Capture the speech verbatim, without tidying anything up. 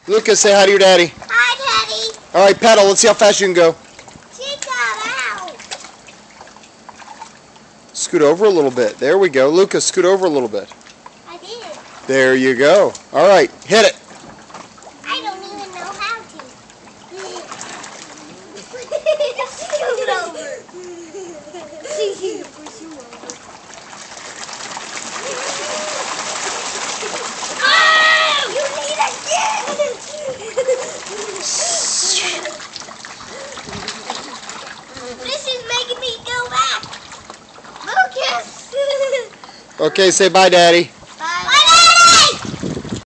Lucas, say hi to your daddy. Hi, Daddy. All right, pedal. Let's see how fast you can go. She got out. Scoot over a little bit. There we go. Lucas, scoot over a little bit. I did. There you go. All right, hit it. I don't even know how to. Scoot over. Push you over. Oh! You need again! This is making me go back. Lucas! Okay, say bye, Daddy.